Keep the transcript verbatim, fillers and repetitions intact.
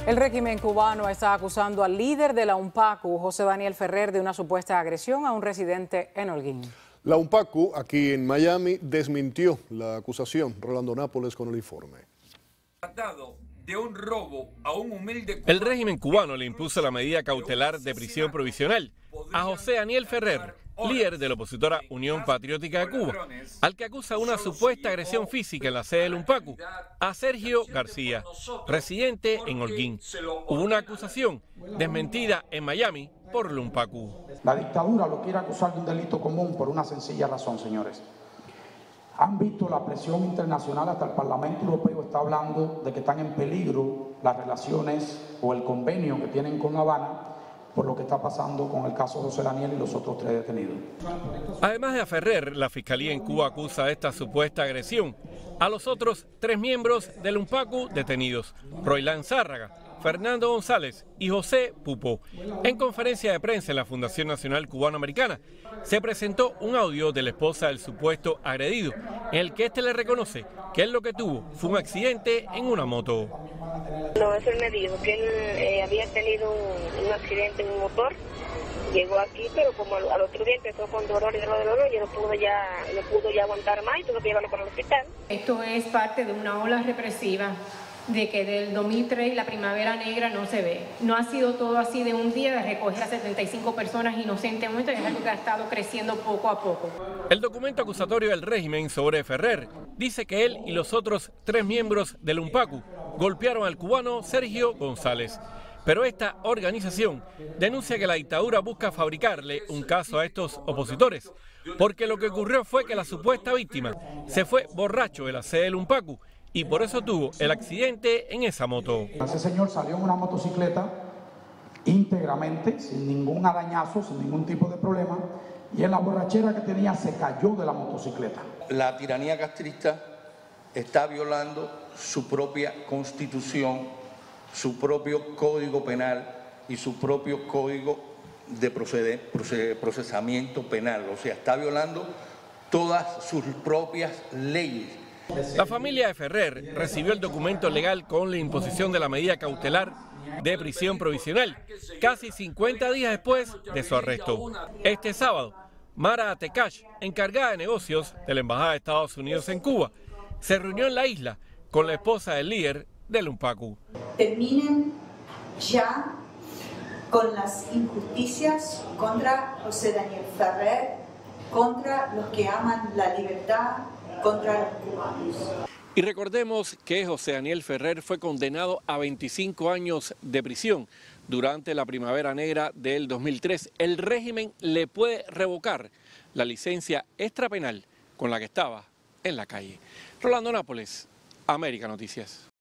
El régimen cubano está acusando al líder de la UNPACU, José Daniel Ferrer, de una supuesta agresión a un residente en Holguín. La UNPACU, aquí en Miami, desmintió la acusación. Rolando Nápoles con el informe. De un robo a un humilde... El régimen cubano le impuso la medida cautelar de prisión provisional a José Daniel Ferrer, líder de la opositora Unión Patriótica de Cuba, al que acusa una supuesta agresión física en la sede del UNPACU a Sergio García, residente en Holguín. Hubo una acusación desmentida en Miami por el UNPACU. La dictadura lo quiere acusar de un delito común por una sencilla razón, señores. Han visto la presión internacional, hasta el Parlamento Europeo está hablando de que están en peligro las relaciones o el convenio que tienen con La Habana por lo que está pasando con el caso José Daniel y los otros tres detenidos. Además de a Ferrer, la Fiscalía en Cuba acusa de esta supuesta agresión a los otros tres miembros del UNPACU detenidos, Roilán Zárraga, Fernando González y José Pupo. En conferencia de prensa en la Fundación Nacional Cubano-Americana se presentó un audio de la esposa del supuesto agredido, en el que éste le reconoce que él lo que tuvo fue un accidente en una moto. No, eso él me dijo, que él eh, había tenido un, un accidente en un motor, llegó aquí, pero como al, al otro día empezó con dolor y dolor y dolor, y no pudo ya, no pudo ya aguantar más y tuvo que llevarlo para el hospital. Esto es parte de una ola represiva de que del dos mil tres la primavera negra no se ve. No ha sido todo así de un día, de recoger a setenta y cinco personas inocentemente, es algo que ha estado creciendo poco a poco. El documento acusatorio del régimen sobre Ferrer dice que él y los otros tres miembros del UNPACU golpearon al cubano Sergio González. Pero esta organización denuncia que la dictadura busca fabricarle un caso a estos opositores, porque lo que ocurrió fue que la supuesta víctima se fue borracho de la sede del UNPACU y por eso tuvo el accidente en esa moto. Ese señor salió en una motocicleta íntegramente, sin ningún arañazo, sin ningún tipo de problema, y en la borrachera que tenía se cayó de la motocicleta. La tiranía castrista está violando su propia constitución, su propio código penal y su propio código de proceder, proceder, procesamiento penal. O sea, está violando todas sus propias leyes. La familia de Ferrer recibió el documento legal con la imposición de la medida cautelar de prisión provisional, casi cincuenta días después de su arresto. Este sábado, Mara Tekash, encargada de negocios de la Embajada de Estados Unidos en Cuba, se reunió en la isla con la esposa del líder del UNPACU. Terminen ya con las injusticias contra José Daniel Ferrer, contra los que aman la libertad, contra los cubanos. Y recordemos que José Daniel Ferrer fue condenado a veinticinco años de prisión durante la Primavera Negra del dos mil tres. El régimen le puede revocar la licencia extrapenal con la que estaba en la calle. Rolando Nápoles, América Noticias.